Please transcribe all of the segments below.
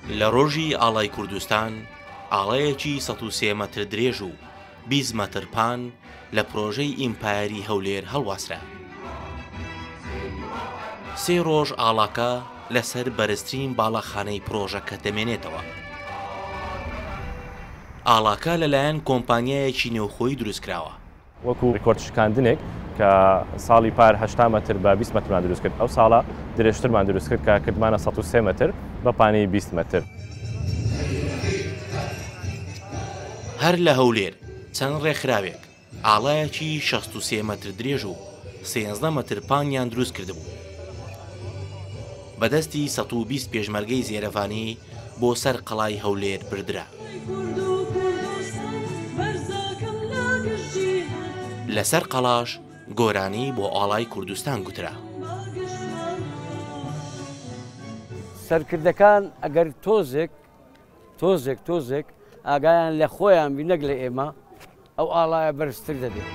لە ڕۆژی ئاڵای کوردستان ئاڵایەکی 103 مەتر درێژ و 20 مەتر پان لە پرۆژەی ئیمپایەری هەولێر هەڵواسرا. سێ ڕۆژ ئاڵاکە لەسەر بەرزترین باڵەخانەی پرۆژەکە دەمێنێتەوە. ئاڵاکە لەلایەن کۆمپانیایەکی نێوخۆیی دروستکراوە. وەکو ڕیکۆرد شکاندنێک کە ساڵی پار 80 مەتر بە 20 مەترمان دروست کرد، ئەو ساڵە درێژترمان دروست کرد کە کردمانە 103 مەتر بە پانەی 20 مەتر. هەر لە هەولێر چەند ڕێکخراوێک ئاڵایەکی 63 مەتر درێژ و 13 مەتر پانیان دروست کردبوو. بەدەستی 120 پێشمەرگەی زێرەفانی بۆ سەر قەڵای هەولێر بردرا. لەسەر قەڵاش گۆرانی بۆ ئاڵای کوردستان گوترا. سەرکردەکان ئەگەر تۆزێک ئاگایان لە خۆیان بی نەک لە ئێمە، ئەو ئاڵایە بەرزتر دەبێت.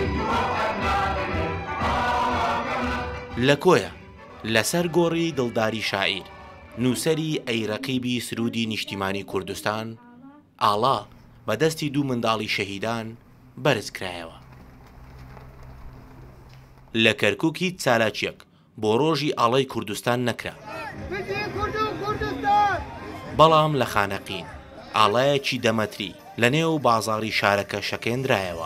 لە کۆیە لەسەر گۆڕی دڵداری شاعیر نووسەری ئەیرەقیبی سرودی نیشتیمانی کوردستان، ئاڵا بەدەستی دوو منداڵی شەهیدان بەرز کرایەوە. لە کەرکووکی چالاکیەک بۆ ڕۆژی ئاڵای کوردستان نەکرا، بەڵام لە خانەقین ئاڵایەکی دەمەتری لە نێو بازاڕی شارەکە شەکێنرایەوە.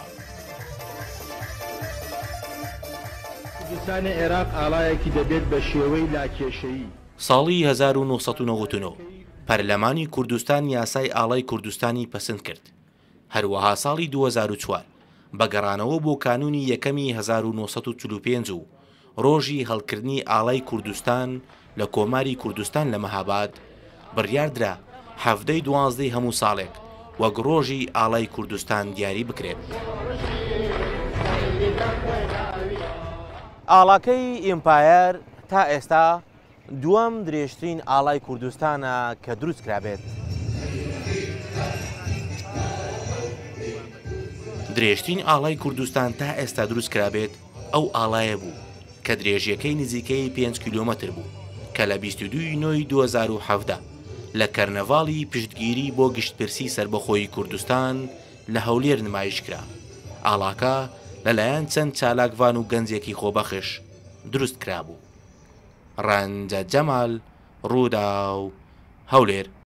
کوردستانی عێراق ئاڵایەکی دەبێت بە شێوەی لاکێشەیی. ساڵی 1999 پەرلەمانی کوردستان یاسای ئاڵای کوردستانی پەسەند کرد. هەروەها ساڵی 2004 بەگەڕانەوە بۆ کانونی یەکەمی 1945 و ڕۆژی هەڵکردنی ئاڵای کوردستان لە کۆماری کوردستان لە مەهاباد بڕیاردرا 12 هەموو ساڵێک وەک ڕۆژی ئاڵای کوردستان دیاری بکرێت. ئاڵاکەی ئیمپایر تا ئێستا دووەم درێژترین ئاڵای کوردستانە کە دروست کرابێت. درێژترین ئاڵای کوردستان تا ئێستا دروست کرابێت ئەو ئاڵایە بوو کە درێژیەکەی نزیکەی 5 کیلۆمەتر بوو کە لە 22 نۆی 2017 لە کەرنەڤاڵی پشتگیری بۆ گشتپرسی سربەخۆیی کوردستان لە هەولێر نمایش کرا. ئاڵاکە لەلایەن چەند چالاکوان و گەنجێکی خۆبەخش دروست کرابوو. ڕەنجە جەمال، ڕوودا و هەولێر.